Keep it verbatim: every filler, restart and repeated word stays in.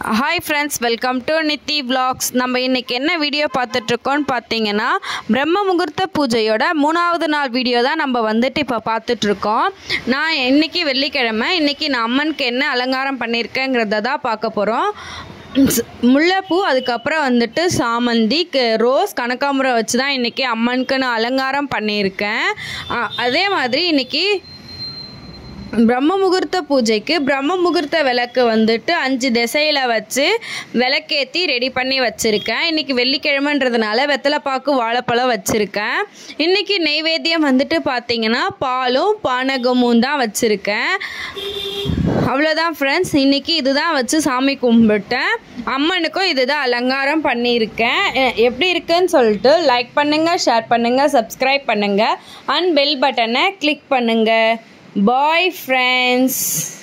Hi friends, welcome to Niti Vlogs. நம்ம இன்னைக்கு என்ன வீடியோ பார்த்துட்டு இருக்கோம்னு பாத்தீங்கன்னா பிரம்ம முகூர்த்த பூஜையோட மூணாவது நாள் வீடியோ தான் நம்ம வந்துட்டு இப்ப பார்த்துட்டு இருக்கோம். நான் இன்னைக்கு வெள்ளிக்கிழமை இன்னைக்கு நான் அம்மனுக்கு என்ன அலங்காரம் பண்ணிருக்கேங்கறத தான் பார்க்க போறோம். முல்லைப்பூ அதுக்கப்புறம் வந்துட்டு சாமந்தி ரோஸ் கனகாம்பரம் வச்சு தான் இன்னைக்கு அம்மனுக்கு நான் அலங்காரம் பண்ணியிருக்கேன். அதே மாதிரி இன்னைக்கு பிரம்ம முகூர்த்த பூஜைக்கு பிரம்ம முகூர்த்த விளக்கு வந்துட்டு அஞ்சு திசையில் வச்சு விளக்கேற்றி ரெடி பண்ணி வச்சுருக்கேன். இன்றைக்கி வெள்ளிக்கிழமைன்றதுனால வெத்தலைப்பாக்கு வாழைப்பழம் வச்சுருக்கேன். இன்றைக்கி நெய்வேத்தியம் வந்துட்டு பார்த்திங்கன்னா பாலும் பானகமும் தான் வச்சுருக்கேன். அவ்வளோதான் ஃப்ரெண்ட்ஸ், இன்றைக்கி இதுதான் வச்சு சாமி கும்பிட்டேன். அம்மனுக்கும் இதுதான் அலங்காரம் பண்ணியிருக்கேன். எப்படி இருக்குன்னு சொல்லிட்டு லைக் பண்ணுங்கள், ஷேர் பண்ணுங்கள், சப்ஸ்கிரைப் பண்ணுங்கள் அண்ட் பெல் பட்டனை கிளிக் பண்ணுங்கள். Bye friends.